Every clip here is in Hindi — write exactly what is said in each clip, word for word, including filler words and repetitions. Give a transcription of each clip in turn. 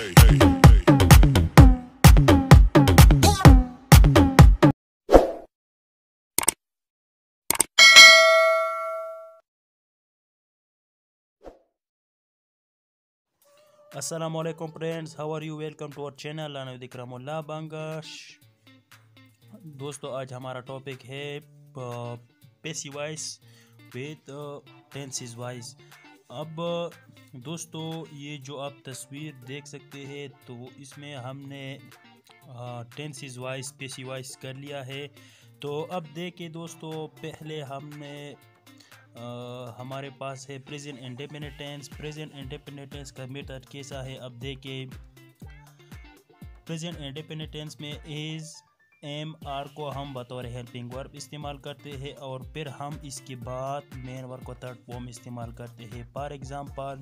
Assalamu alaikum friends, how are you? Welcome to our channel and विक्रमुल्लाह बांगश। दोस्तों आज हमारा टॉपिक है passive voice with tenses voice. अब दोस्तों ये जो आप तस्वीर देख सकते हैं तो इसमें हमने टेंसेस वॉइस पैसिव वॉइस कर लिया है। तो अब देखिए दोस्तों, पहले हमने Uh, हमारे पास है present indefinite tense. Present indefinite tense का मेथड कैसा है अब देखिए। प्रेजेंट इंडेफिनिट टेंस में इज एम आर को हम बतौर हेल्पिंग वर्ब इस्तेमाल करते हैं और फिर हम इसके बाद मेन वर्ब को थर्ड फॉर्म इस्तेमाल करते हैं। For example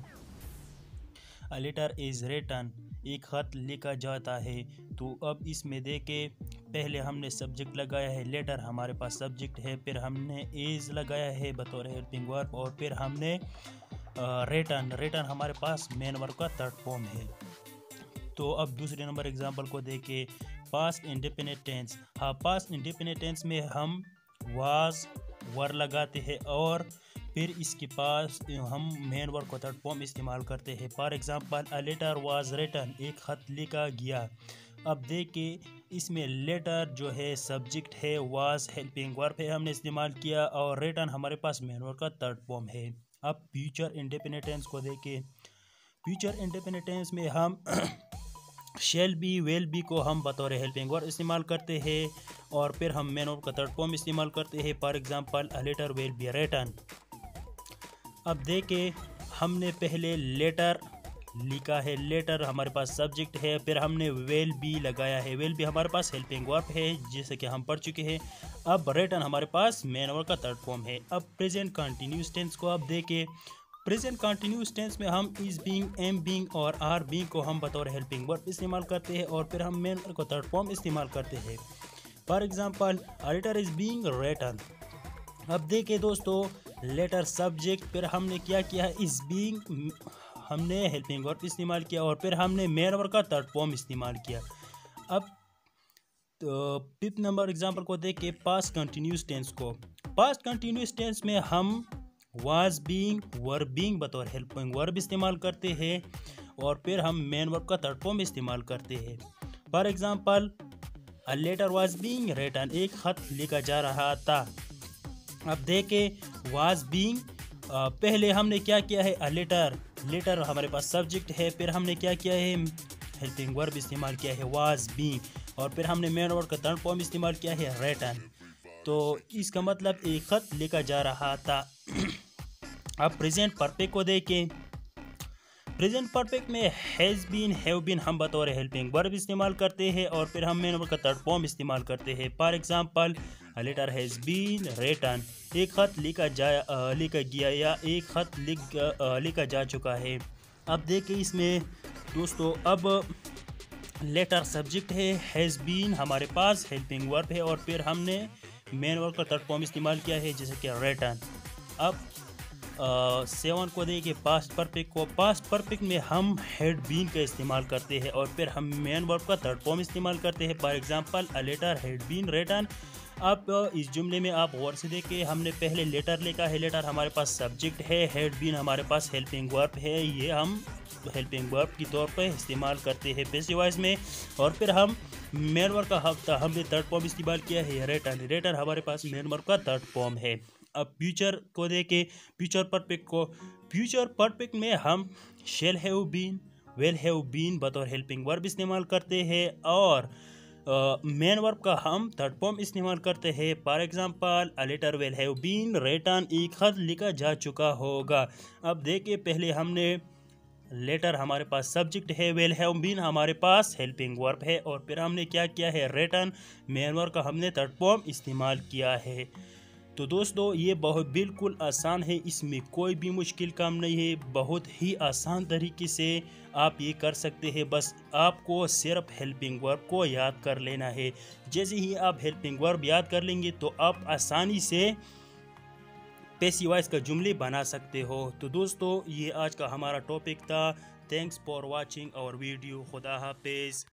a letter is written, एक खत लिखा जाता है। तो अब इसमें देखे पहले हमने सब्जेक्ट लगाया है, लेटर हमारे पास सब्जेक्ट है, फिर हमने इज लगाया है बतौर हेल्पिंग वर्ब और फिर हमने रिटन रिटन हमारे पास मेन वर्ब का थर्ड फॉर्म है। तो अब दूसरे नंबर एग्जांपल को देखे, पास्ट इंडेफिनिट टेंस। हाँ, पास्ट इंडेफिनिट टेंस में हम वाज वर लगाते हैं और फिर इसके पास हम मेन वर्ब को थर्ड फॉर्म इस्तेमाल करते हैं। For example a letter was written, एक खत लिखा गया। अब देखिए इसमें लेटर जो है सब्जेक्ट है, वाज हेल्पिंग वर्ब है हमने इस्तेमाल किया और रिटन हमारे पास मेन वर्ब का थर्ड फॉर्म है। अब फ्यूचर इंडेफिनिट टेंस को देखें। फ्यूचर इंडेफिनिट टेंस में हम शेल बी वेल बी को हम बतौर हेल्पिंग वर्ब इस्तेमाल करते हैं और फिर हम मेन वर्ब का थर्ड फॉर्म इस्तेमाल करते हैं। For example a letter will be written. अब देखें हमने पहले लेटर लिखा है, लेटर हमारे पास सब्जेक्ट है, फिर हमने वेल बी लगाया है, वेल बी हमारे पास हेल्पिंग वर्ब है जैसे कि हम पढ़ चुके हैं। अब रिटन हमारे पास मेन वर्ब का थर्ड फॉर्म है। अब प्रेजेंट कंटिन्यूस टेंस को अब देखें। प्रेजेंट कंटिन्यूस टेंस में हम इज बीइंग, एम बीइंग और आर बीइंग को हम बतौर हेल्पिंग वर्ब इस्तेमाल करते हैं और फिर हम मेन वर्ब का थर्ड फॉर्म इस्तेमाल करते हैं। For example a letter is being written. अब देखिए दोस्तों, लेटर सब्जेक्ट, फिर हमने क्या किया, इज बीइंग हमने हेल्पिंग वर्ब इस्तेमाल किया और फिर हमने मेन वर्ब का थर्ड फॉर्म इस्तेमाल किया। अब तो फिफ्थ नंबर एग्जांपल को देख के पास्ट कंटिन्यूस टेंस को। पास्ट कंटिन्यूस टेंस में हम वाज बीइंग वर बीइंग बतौर हेल्पिंग वर्ब इस्तेमाल करते हैं और फिर हम मेन वर्ब का थर्ड फॉर्म इस्तेमाल करते हैं। For example a letter was being written, एक खत लिखा जा रहा था। अब देखे वाज बीइंग, पहले हमने क्या किया है, अ लेटर लेटर हमारे पास सब्जेक्ट है, फिर हमने क्या किया है, हेल्पिंग वर्ब इस्तेमाल किया है वाज बीइंग और फिर हमने मेन वर्ब का थर्ड फॉर्म इस्तेमाल किया है रिटन। तो इसका मतलब एक खत लिखा जा रहा था। अब प्रेजेंट परफेक्ट को देखें। प्रेजेंट परफेक्ट में हैज़ बीन, हैव बीन हम बतौर हेल्पिंग वर्ब इस्तेमाल करते हैं और फिर हम मेन वर्ब का थर्ड फॉर्म इस्तेमाल करते हैं। For example a letter has been written, एक खत लिखा जा लिखा गया या एक खत लिख लिखा जा चुका है। अब देखिए इसमें दोस्तों, अब लेटर सब्जेक्ट है, हैज़ बीन हमारे पास हेल्पिंग वर्ब है और फिर हमने मेन वर्ब का थर्ड फॉर्म इस्तेमाल किया है जैसे कि रिटन। अब सेवन को देखिए पास्ट परफेक्ट को। पास्ट परफेक्ट में हम हैड बीन का इस्तेमाल करते हैं और फिर हम मेन वर्ब का थर्ड फॉर्म इस्तेमाल करते हैं। For example a letter had been written. अब इस जुमले में आप गौर से देखिए, हमने पहले लेटर लिखा है, लेटर हमारे पास सब्जेक्ट है, हैड बीन हमारे पास हेल्पिंग वर्ब है, ये हम हेल्पिंग वर्ब के तौर पर इस्तेमाल करते हैं पैसिव वॉइस में और फिर हम मेन वर्ब का हफ्ता हमने थर्ड फॉर्म इस्तेमाल किया है रिटन। रिटन हमारे पास मेन वर्ब का थर्ड फॉर्म है। अब फ्यूचर को देखें, फ्यूचर परफेक्ट को। फ्यूचर परफेक्ट में हम shall have been, will have been बतौर हेल्पिंग वर्ब इस्तेमाल करते हैं और मेन वर्ब का हम थर्ड फॉर्म इस्तेमाल करते हैं। For example a letter will have been written, एक खत लिखा जा चुका होगा। अब देखिए पहले हमने लेटर हमारे पास सब्जेक्ट है, विल हैव बीन हमारे पास हेल्पिंग वर्ब है और फिर हमने क्या किया है, रिटन मेन वर्ब का हमने थर्ड फॉर्म इस्तेमाल किया है। तो दोस्तों ये बहुत बिल्कुल आसान है, इसमें कोई भी मुश्किल काम नहीं है, बहुत ही आसान तरीके से आप ये कर सकते हैं। बस आपको सिर्फ हेल्पिंग वर्ब को याद कर लेना है। जैसे ही आप हेल्पिंग वर्ब याद कर लेंगे तो आप आसानी से पैसिव वॉइस का जुमले बना सकते हो। तो दोस्तों ये आज का हमारा टॉपिक था। Thanks for watching our video. खुदा हाफिज़.